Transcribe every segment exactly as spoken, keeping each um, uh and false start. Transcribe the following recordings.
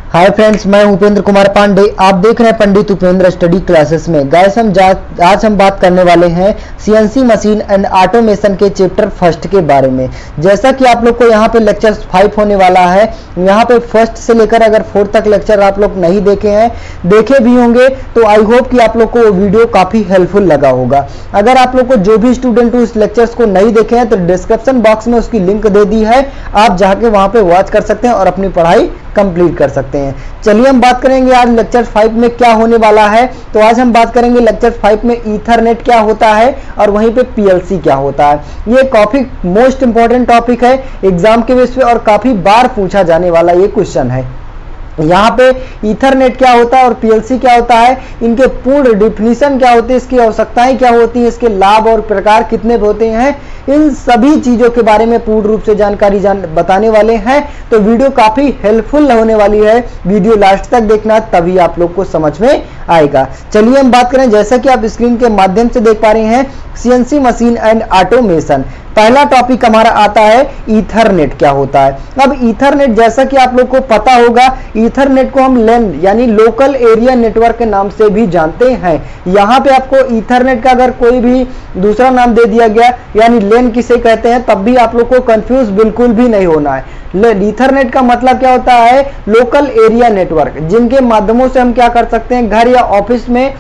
Hi friends, मैं उपेंद्र कुमार पांडे। आप देख रहे हैं पंडित उपेंद्र स्टडी क्लासेस में। गाइस हम आज हम बात करने वाले हैं सीएनसी मशीन एंड ऑटोमेशन के चैप्टर फर्स्ट के बारे में। जैसा कि आप लोग को यहाँ पे लेक्चर फाइव होने वाला है, यहाँ पे फर्स्ट से लेकर अगर फोर्थ तक लेक्चर आप लोग नहीं देखे हैं, देखे भी होंगे तो आई होप कि आप लोग को वो वीडियो काफी हेल्पफुल लगा होगा। अगर आप लोग को जो भी स्टूडेंट उस लेक्चर्स को नहीं देखे हैं तो डिस्क्रिप्शन बॉक्स में उसकी लिंक दे दी है, आप जाके वहां पे वॉच कर सकते हैं और अपनी पढ़ाई कंप्लीट कर सकते हैं। चलिए हम बात करेंगे आज लेक्चर फाइव में क्या होने वाला है। तो आज हम बात करेंगे लेक्चर फाइव में ईथरनेट क्या होता है और वहीं पे पीएलसी क्या होता है। ये काफी मोस्ट इंपॉर्टेंट टॉपिक है एग्जाम के बेस पे और काफी बार पूछा जाने वाला ये क्वेश्चन है। यहाँ पे ईथरनेट क्या होता है और पीएलसी क्या होता है, इनके पूर्ण डिफिनीशन क्या होती है, इसकी आवश्यकताएं क्या होती हैं, इसके लाभ और प्रकार कितने होते हैं, इन सभी चीजों के बारे में पूर्ण रूप से जानकारी जान बताने वाले हैं। तो वीडियो काफी हेल्पफुल होने वाली है, वीडियो लास्ट तक देखना तभी आप लोग को समझ में आएगा। चलिए हम बात करें, जैसा कि आप स्क्रीन के माध्यम से देख पा रहे हैं, सीएनसी मशीन एंड ऑटोमेशन। पहला टॉपिक हमारा आता है ईथरनेट क्या होता है। अब ईथरनेट जैसा कि आप लोग को पता होगा, ईथरनेट को हम लैन यानी लोकल एरिया नेटवर्क के नाम से भी जानते हैं। यहाँ पे आपको ईथरनेट का अगर कोई भी दूसरा नाम दे दिया गया यानी लैन किसे कहते हैं, तब भी आप लोग को कंफ्यूज बिल्कुल भी नहीं होना है। ईथरनेट का मतलब क्या होता है, लोकल एरिया नेटवर्क, जिनके माध्यमों से हम क्या कर सकते हैं, घर या ऑफिस में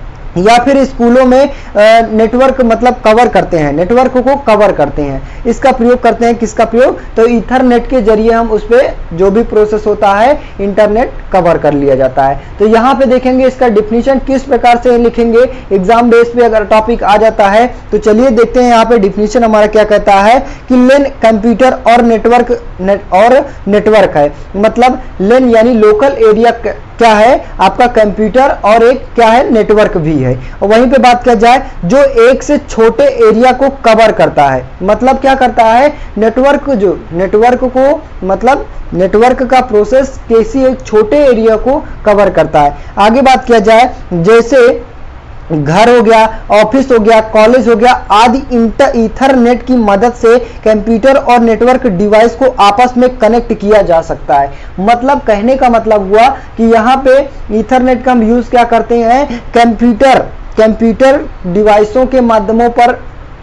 या फिर स्कूलों में नेटवर्क मतलब कवर करते हैं, नेटवर्क को कवर करते हैं, इसका प्रयोग करते हैं। किसका प्रयोग, तो ईथरनेट के जरिए हम उस पर जो भी प्रोसेस होता है इंटरनेट कवर कर लिया जाता है। तो यहाँ पे देखेंगे इसका डिफिनीशन किस प्रकार से लिखेंगे, एग्जाम बेस पे अगर टॉपिक आ जाता है तो चलिए देखते हैं यहाँ पे डिफिनीशन हमारा क्या कहता है कि लेन कंप्यूटर और नेटवर्क नेट और नेटवर्क है। मतलब लेन यानी लोकल एरिया क्या है आपका कंप्यूटर और एक क्या है नेटवर्क भी है। और वहीं पे बात किया जाए जो एक से छोटे एरिया को कवर करता है, मतलब क्या करता है, नेटवर्क जो नेटवर्क को मतलब नेटवर्क का प्रोसेस किसी एक छोटे एरिया को कवर करता है। आगे बात किया जाए जैसे घर हो गया, ऑफिस हो गया, कॉलेज हो गया आदि, इंटर ईथरनेट की मदद से कंप्यूटर और नेटवर्क डिवाइस को आपस में कनेक्ट किया जा सकता है। मतलब कहने का मतलब हुआ कि यहाँ पे ईथरनेट का हम यूज क्या करते हैं, कंप्यूटर कंप्यूटर डिवाइसों के माध्यमों पर,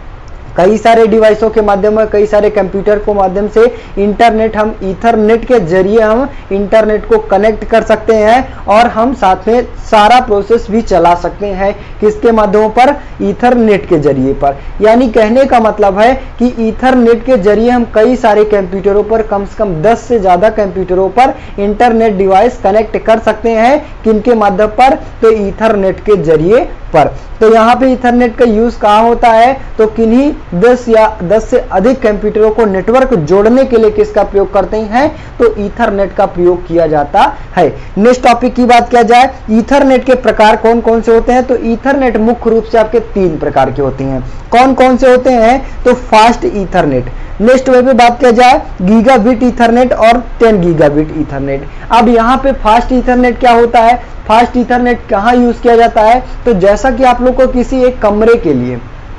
कई सारे डिवाइसों के माध्यम में, कई सारे कंप्यूटर को माध्यम से इंटरनेट हम ईथरनेट के जरिए हम इंटरनेट को कनेक्ट कर सकते हैं और हम साथ में सारा प्रोसेस भी चला सकते हैं। किसके माध्यमों पर, ईथरनेट के जरिए पर। यानी कहने का मतलब है कि ईथरनेट के जरिए हम कई सारे कंप्यूटरों पर, कम से कम दस से ज्यादा कंप्यूटरों पर इंटरनेट डिवाइस कनेक्ट कर सकते हैं। किनके माध्यम पर, तो ईथरनेट के जरिए पर। तो यहाँ पे ईथरनेट का यूज कहाँ होता है, तो किन्हीं दस या दस से अधिक कंप्यूटरों को नेटवर्क जोड़ने के लिए किसका प्रयोग करते हैं, तो ईथरनेट का प्रयोग किया जाता है। नेक्स्ट टॉपिक की बात किया जाए, ईथरनेट के प्रकार कौन कौन से होते हैं, तो ईथरनेट मुख्य रूप से आपके तीन प्रकार के होते हैं। कौन कौन से होते हैं, तो फास्ट ईथरनेट। नेक्स्ट वे पे बात किया जाए गीगाबिट ईथरनेट और टेन गीगाबिट ईथरनेट। अब यहाँ पे फास्ट ईथरनेट क्या होता है, फास्ट ईथरनेट कहाँ यूज किया जाता है, तो जैसा कि आप लोग को किसी एक कमरे के लिए,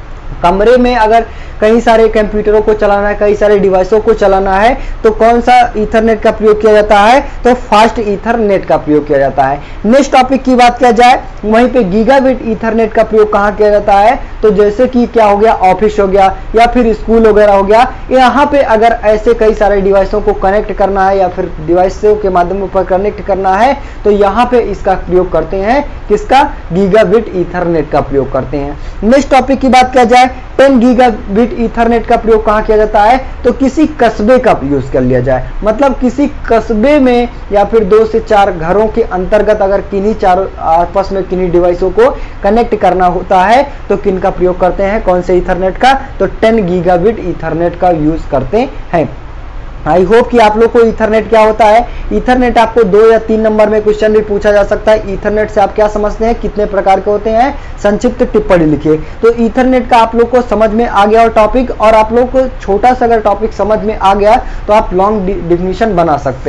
कमरे में अगर कई सारे कंप्यूटरों को चलाना है, कई सारे डिवाइसों को चलाना है, तो कौन सा ईथरनेट का प्रयोग किया जाता है, तो फास्ट ईथरनेट का प्रयोग किया जाता है। नेक्स्ट टॉपिक की बात किया जाए, वहीं पे गीगाबिट ईथरनेट का प्रयोग कहाँ किया जाता है, तो जैसे कि क्या हो गया, ऑफिस हो गया या फिर स्कूल वगैरह हो गया, यहाँ पे अगर ऐसे कई सारे डिवाइसों को कनेक्ट करना है या फिर डिवाइसों के माध्यम पर कनेक्ट करना है, तो यहाँ पे इसका प्रयोग करते हैं, किसका, गीगाबिट ईथरनेट का प्रयोग करते हैं। नेक्स्ट टॉपिक की बात किया जाए टेन गीगाबिट ईथरनेट का प्रयोग कहाँ किया जाता है, तो किसी कस्बे का यूज कर लिया जाए। मतलब किसी कस्बे में या फिर दो से चार घरों के अंतर्गत अगर किन्हीं चार आपस में किन्हीं डिवाइसों को कनेक्ट करना होता है तो किन का प्रयोग करते हैं, कौन से ईथरनेट का, तो टेन गीगाबिट ईथरनेट का यूज करते हैं। आई होप कि आप लोग को ईथरनेट क्या होता है। ईथरनेट आपको दो या तीन नंबर में क्वेश्चन भी पूछा जा सकता है। ईथरनेट से आप क्या समझते हैं, कितने प्रकार के होते हैं, संक्षिप्त टिप्पणी लिखिए। तो ईथरनेट का आप लोग को समझ में आ गया और टॉपिक, और आप लोग को छोटा सा अगर टॉपिक समझ में आ गया तो आप लॉन्ग डिफिनीशन बना सकते हैं।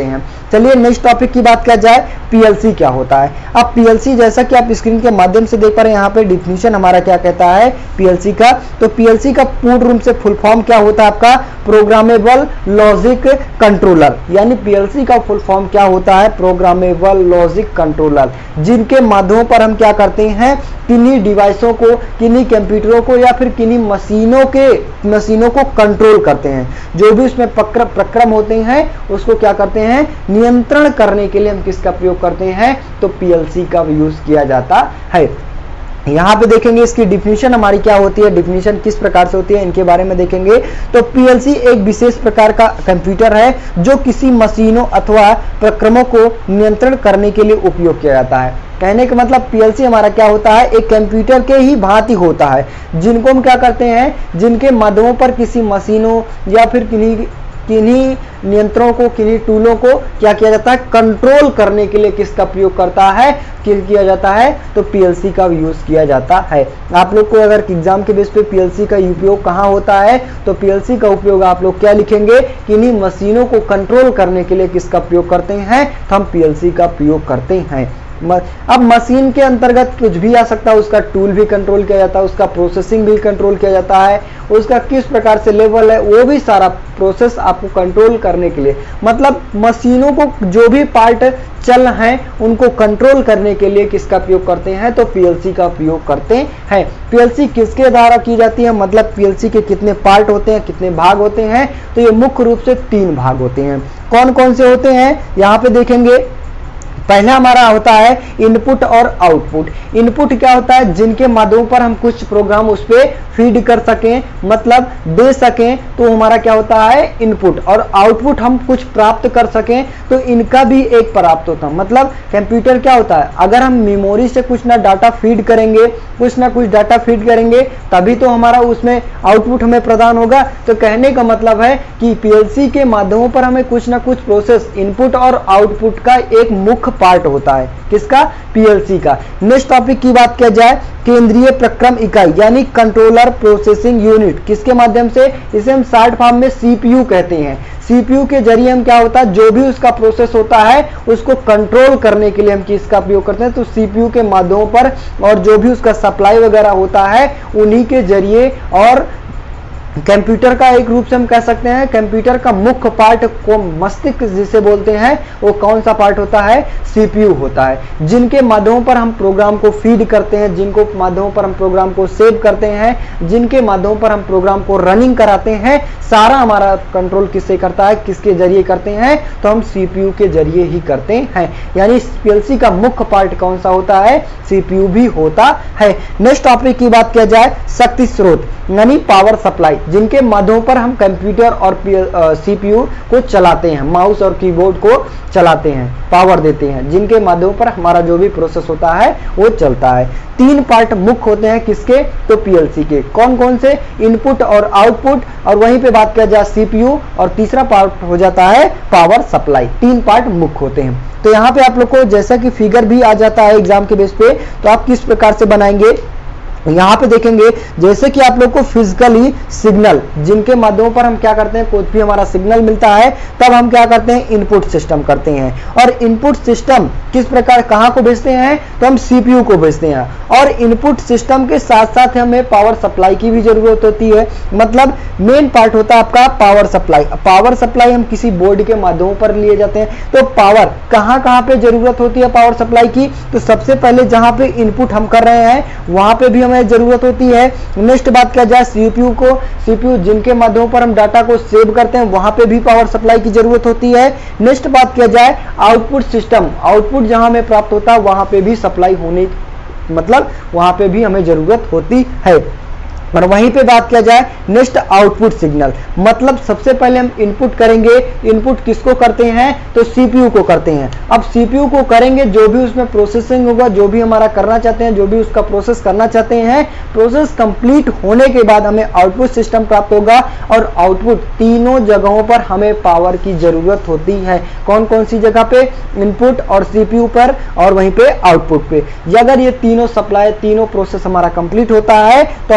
चलिए नेक्स्ट टॉपिक की बात किया जाए, पीएलसी क्या होता है। अब पीएलसी जैसा कि आप स्क्रीन के माध्यम से देख पा रहे हैं, यहाँ पे डिफिनीशन हमारा क्या कहता है पीएलसी का। तो पीएलसी का पूर्ण रूप से फुल फॉर्म क्या होता है आपका, प्रोग्रामेबल लॉजिक कंट्रोलर। यानी पीएलसी का फुल फॉर्म क्या होता है, प्रोग्रामेबल लॉजिक कंट्रोलर, जिनके माध्यमों पर हम क्या करते हैं, किन्हीं डिवाइसों को, किन्हीं कंप्यूटरों को या फिर किन्हीं मशीनों के मशीनों को कंट्रोल करते हैं। जो भी उसमें प्रक्रम होते हैं उसको क्या करते हैं, नियंत्रण करने के लिए हम किसका प्रयोग करते हैं, तो पीएलसी का यूज किया जाता है। यहाँ पे देखेंगे इसकी डिफिनीशन हमारी क्या होती है, डिफिनीशन किस प्रकार से होती है, इनके बारे में देखेंगे। तो पीएलसी एक विशेष प्रकार का कंप्यूटर है जो किसी मशीनों अथवा प्रक्रमों को नियंत्रण करने के लिए उपयोग किया जाता है। कहने का मतलब पीएलसी हमारा क्या होता है, एक कंप्यूटर के ही भांति होता है, जिनको हम क्या करते हैं, जिनके माध्यमों पर किसी मशीनों या फिर किन्हीं किन्हीं नियंत्रणों को, किन्हीं टूलों को क्या किया जाता है, कंट्रोल करने के लिए किसका प्रयोग करता है, किया जाता है, तो पीएलसी का यूज किया जाता है। आप लोग को अगर एग्जाम के बेस पे पीएलसी का उपयोग कहाँ होता है, तो पीएलसी का उपयोग आप लोग क्या लिखेंगे, किन्हीं मशीनों को कंट्रोल करने के लिए किसका प्रयोग करते हैं, तो हम पीएलसी का प्रयोग करते हैं। अब मशीन के अंतर्गत कुछ भी आ सकता है, उसका टूल भी कंट्रोल किया जाता है, उसका प्रोसेसिंग भी कंट्रोल किया जाता है, उसका किस प्रकार से लेवल है वो भी सारा प्रोसेस आपको कंट्रोल करने के लिए, मतलब मशीनों को जो भी पार्ट चल हैं उनको कंट्रोल करने के लिए किसका प्रयोग करते हैं, तो पीएलसी का प्रयोग करते हैं। पीएलसी किसके द्वारा की जाती है, मतलब पीएलसी के कितने पार्ट होते हैं, कितने भाग होते हैं, तो ये मुख्य रूप से तीन भाग होते हैं। कौन कौन से होते हैं यहाँ पे देखेंगे। पहला हमारा होता है इनपुट और आउटपुट। इनपुट क्या होता है, जिनके माध्यम पर हम कुछ प्रोग्राम उस पर फीड कर सकें, मतलब दे सकें, तो हमारा क्या होता है इनपुट। और आउटपुट हम कुछ प्राप्त कर सकें तो इनका भी एक प्राप्त होता है। मतलब कंप्यूटर क्या होता है, अगर हम मेमोरी से कुछ ना डाटा फीड करेंगे, कुछ ना कुछ डाटा फीड करेंगे, तभी तो हमारा उसमें आउटपुट हमें प्रदान होगा। तो कहने का मतलब है कि पीएलसी के माध्यमों पर हमें कुछ ना कुछ प्रोसेस, इनपुट और आउटपुट का एक मुख्य पार्ट होता है, किसका, पीएलसी का। नेक्स्ट टॉपिक की बात किया जाए, केंद्रीय प्रक्रम इकाई यानी कंट्रोलर प्रोसेसिंग यूनिट, किसके माध्यम से, इसे हम शॉर्ट फॉर्म में सीपीयू कहते हैं। सीपीयू के जरिए हम क्या होता है, जो भी उसका प्रोसेस होता है उसको कंट्रोल करने के लिए हम किसका प्रयोग करते हैं, तो सीपीयू के माध्यमों पर, और जो भी उसका सप्लाई वगैरह होता है उन्हीं के जरिए। और कंप्यूटर का एक रूप से हम कह सकते हैं, कंप्यूटर का मुख्य पार्ट को मस्तिष्क जिसे बोलते हैं, वो कौन सा पार्ट होता है, सीपीयू होता है, जिनके माध्यमों पर हम प्रोग्राम को फीड करते हैं, जिनको माध्यमों पर हम प्रोग्राम को सेव करते हैं, जिनके माध्यमों पर हम प्रोग्राम को रनिंग कराते हैं। सारा हमारा कंट्रोल किससे करता है, किसके जरिए करते हैं, तो हम सीपीयू के जरिए ही करते हैं। यानी पीएलसी का मुख्य पार्ट कौन सा होता है, सीपीयू भी होता है। नेक्स्ट टॉपिक की बात किया जाए, शक्ति स्रोत यानी पावर सप्लाई, जिनके माध्यमों पर हम कंप्यूटर और सीपीयू को चलाते हैं, माउस और कीबोर्ड को चलाते हैं, पावर देते हैं, जिनके माध्यमों पर हमारा जो भी प्रोसेस होता है वो चलता है। तीन पार्ट मुख्य होते हैं किसके, तो पीएलसी के। कौन कौन से, इनपुट और आउटपुट, और वहीं पे बात किया जाए सीपीयू, और तीसरा पार्ट हो जाता है पावर सप्लाई। तीन पार्ट मुख्य होते हैं। तो यहाँ पे आप लोग को जैसा कि फिगर भी आ जाता है एग्जाम के बेस पे, तो आप किस प्रकार से बनाएंगे, यहाँ पे देखेंगे जैसे कि आप लोग को फिजिकली सिग्नल, जिनके माध्यमों पर हम क्या करते हैं, कोई भी हमारा सिग्नल मिलता है तब हम क्या करते हैं, इनपुट सिस्टम करते हैं। और इनपुट सिस्टम किस प्रकार कहाँ को भेजते हैं, तो हम सीपीयू को भेजते हैं। और इनपुट सिस्टम के साथ साथ हमें पावर सप्लाई की भी जरूरत होती है। मतलब मेन पार्ट होता है आपका पावर सप्लाई। पावर सप्लाई हम किसी बोर्ड के माध्यमों पर लिए जाते हैं। तो पावर कहाँ कहाँ पे जरूरत होती है पावर सप्लाई की, तो सबसे पहले जहाँ पे इनपुट हम कर रहे हैं वहां पे भी हमें जरूरत होती है। नेक्स्ट बात किया जाए सीपीयू को, सीपीयू जिनके माध्यमों पर हम डाटा को सेव करते हैं वहां पे भी पावर सप्लाई की जरूरत होती है। नेक्स्ट बात किया जाए आउटपुट सिस्टम, आउटपुट जहां हमें प्राप्त होता है वहां पे भी सप्लाई होने, मतलब वहां पे भी हमें जरूरत होती है। और वहीं पे बात किया जाए नेक्स्ट आउटपुट सिग्नल, मतलब सबसे पहले हम इनपुट करेंगे। इनपुट किसको करते हैं, तो सीपीयू को करते हैं। अब सीपीयू को करेंगे, जो भी उसमें प्रोसेसिंग होगा, जो भी हमारा करना चाहते हैं, जो भी उसका प्रोसेस करना चाहते हैं, प्रोसेस कंप्लीट होने के बाद हमें आउटपुट सिस्टम प्राप्त होगा। और आउटपुट तीनों जगहों पर हमें पावर की जरूरत होती है। कौन कौन सी जगह पे, इनपुट और सीपीयू पर, और वहीं पे आउटपुट पे। अगर ये तीनों सप्लाई, तीनों प्रोसेस हमारा कंप्लीट होता है तो अभी हमें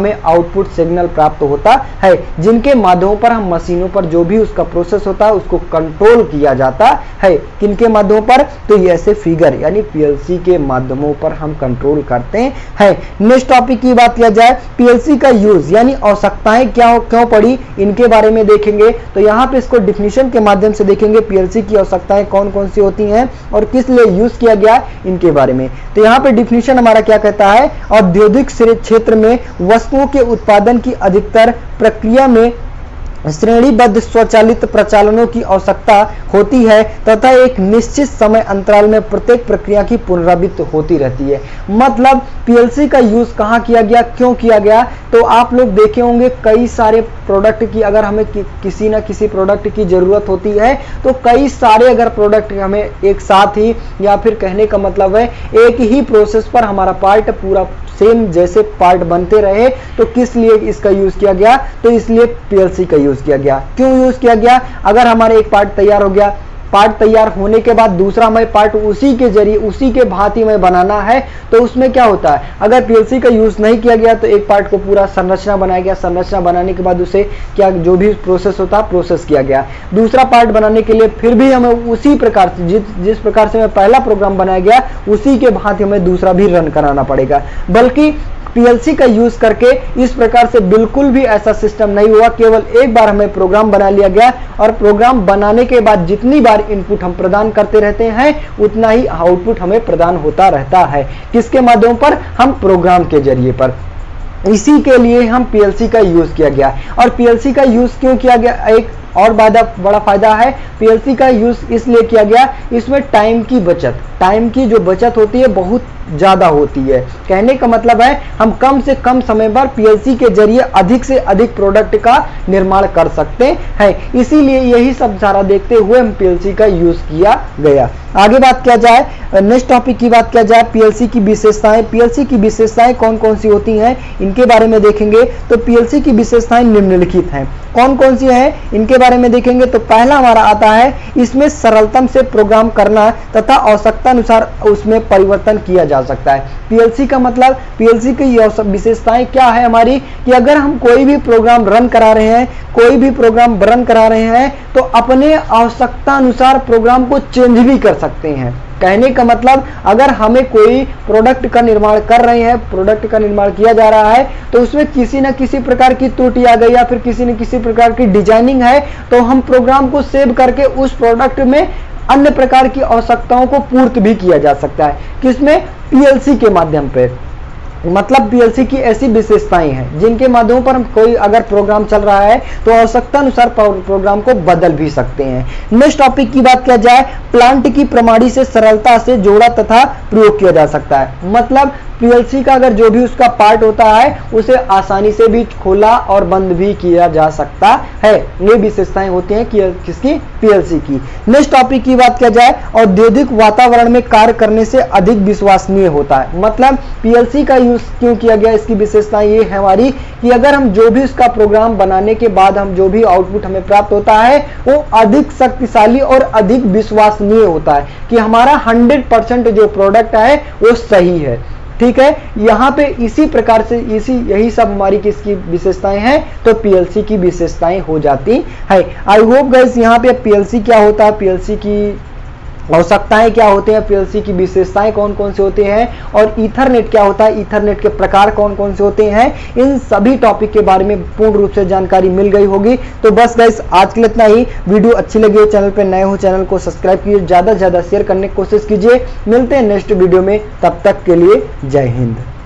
हमें आउटपुट सिग्नल प्राप्त होता है, जिनके माध्यमों पर हम मशीनों पर जो भी उसका प्रोसेस होता है उसको कंट्रोल किया जाता है। किनके माध्यमों पर? तो ये ऐसे फिगर यानी पीएलसी के माध्यमों पर हम कंट्रोल करते हैं। नेक्स्ट टॉपिक की बात किया जाए, पीएलसी का यूज यानी आवश्यकताएं क्या क्यों पड़ी, इनके बारे में देखेंगे। तो यहाँ पे इसको डिफिनीशन के माध्यम से देखेंगे, पीएलसी की आवश्यकताएं कौन कौन सी होती हैं और किस लिए यूज किया गया, इनके बारे में। तो यहाँ पे डिफिनीशन हमारा क्या कहता है, औद्योगिक क्षेत्र में वस्तुओं के उत्पादन की अधिकतर प्रक्रिया में श्रेणीबद्ध स्वचालित प्रचालनों की आवश्यकता होती है तथा एक निश्चित समय अंतराल में प्रत्येक प्रक्रिया की पुनरावृत्ति होती रहती है। मतलब पीएलसी का यूज कहाँ किया गया, क्यों किया गया? तो आप लोग देखे होंगे कई सारे प्रोडक्ट की, अगर हमें कि, किसी ना किसी प्रोडक्ट की जरूरत होती है तो कई सारे अगर प्रोडक्ट हमें एक साथ ही, या फिर कहने का मतलब है एक ही प्रोसेस पर हमारा पार्ट पूरा सेम जैसे पार्ट बनते रहे, तो किस लिए इसका यूज किया गया? तो इसलिए पीएलसी का यूज किया गया। क्यों यूज किया गया? अगर हमारे एक पार्ट तैयार हो गया, पार्ट तैयार होने के बाद दूसरा हमें पार्ट उसी के जरिए उसी के भांति में बनाना है, तो उसमें क्या होता है, अगर पीएलसी का यूज नहीं किया गया तो एक पार्ट को पूरा संरचना बनाया गया, संरचना बनाने के बाद उसे क्या जो भी प्रोसेस होता है प्रोसेस किया गया, दूसरा पार्ट बनाने के लिए फिर भी हमें उसी प्रकार से जिस जिस प्रकार से हमें पहला प्रोग्राम बनाया गया उसी के भांति हमें दूसरा भी रन कराना पड़ेगा। बल्कि पीएलसी का यूज करके इस प्रकार से बिल्कुल भी ऐसा सिस्टम नहीं हुआ, केवल एक बार हमें प्रोग्राम बना लिया गया और प्रोग्राम बनाने के बाद जितनी बार इनपुट हम प्रदान करते रहते हैं उतना ही आउटपुट हमें प्रदान होता रहता है। किसके माध्यम पर? हम प्रोग्राम के जरिए पर। इसी के लिए हम पीएलसी का यूज किया गया। और पीएलसी का यूज क्यों किया गया, एक और बड़ा फायदा है पीएलसी का यूज इसलिए किया गया, इसमें टाइम की बचत, टाइम की जो बचत होती है बहुत ज्यादा होती है। कहने का मतलब है हम कम से कम समय पर पीएलसी के जरिए अधिक से अधिक प्रोडक्ट का निर्माण कर सकते हैं। इसीलिए यही सब सारा देखते हुए हम पीएलसी का यूज किया गया। आगे बात किया जाए, नेक्स्ट टॉपिक की बात किया जाए, पीएलसी की विशेषताएं। पीएलसी की विशेषताएं कौन कौन सी होती हैं, इनके बारे में देखेंगे। तो पीएलसी की विशेषताएं निम्नलिखित हैं। कौन कौन सी हैं, इनके बारे में देखेंगे। तो पहला हमारा आता है, इसमें सरलतम से प्रोग्राम करना तथा आवश्यकता अनुसार उसमें परिवर्तन किया जा सकता है। पीएलसी का मतलब, पीएलसी की विशेषताएं क्या है हमारी, कि अगर हम कोई भी प्रोग्राम रन करा रहे हैं कोई भी प्रोग्राम रन करा रहे हैं तो अपने आवश्यकता अनुसार प्रोग्राम को चेंज भी कर सकते हैं। कहने का मतलब अगर हमें कोई प्रोडक्ट का निर्माण कर रहे हैं, प्रोडक्ट का निर्माण किया जा रहा है तो उसमें किसी न किसी प्रकार की त्रुटि आ गई या फिर किसी न किसी प्रकार की डिजाइनिंग है, तो हम प्रोग्राम को सेव करके उस प्रोडक्ट में अन्य प्रकार की आवश्यकताओं को पूर्त भी किया जा सकता है। किसमें? पीएलसी के माध्यम पे। मतलब पीएलसी की ऐसी विशेषताएं हैं जिनके माध्यम पर हम कोई अगर प्रोग्राम चल रहा है तो आवश्यकता अनुसार प्रोग्राम को बदल भी सकते हैं। नेक्स्ट टॉपिक की बात किया जाए, प्लांट की प्रणाली से सरलता से जोड़ा तथा प्रयोग किया जा सकता है। मतलब पीएलसी का अगर जो भी उसका पार्ट होता है उसे आसानी से भी खोला और बंद भी किया जा सकता है। ये विशेषताएं होती हैं कि किसकी? पीएलसी की। नेक्स्ट टॉपिक की बात किया जाए, औद्योगिक वातावरण में कार्य करने से अधिक विश्वसनीय होता है। मतलब पीएलसी का यूज क्यों किया गया, इसकी विशेषता ये है हमारी कि अगर हम जो भी उसका प्रोग्राम बनाने के बाद हम जो भी आउटपुट हमें प्राप्त होता है वो अधिक शक्तिशाली और अधिक विश्वसनीय होता है कि हमारा हंड्रेड परसेंट जो प्रोडक्ट है वो सही है। ठीक है, यहाँ पे इसी प्रकार से इसी यही सब हमारी किसकी विशेषताएं हैं, तो पीएलसी की विशेषताएं हो जाती है। आई होप गाइस यहाँ पे पीएलसी क्या होता है, पीएलसी की आवश्यकताएं क्या होते हैं, पीएलसी की विशेषताएं कौन कौन से होते हैं और ईथरनेट क्या होता है, ईथरनेट के प्रकार कौन कौन से होते हैं, इन सभी टॉपिक के बारे में पूर्ण रूप से जानकारी मिल गई होगी। तो बस गाइस आज के लिए इतना ही। वीडियो अच्छी लगी हो, चैनल पे नए हो चैनल को सब्सक्राइब कीजिए, ज्यादा से ज्यादा शेयर करने की कोशिश कीजिए। मिलते हैं नेक्स्ट वीडियो में, तब तक के लिए जय हिंद।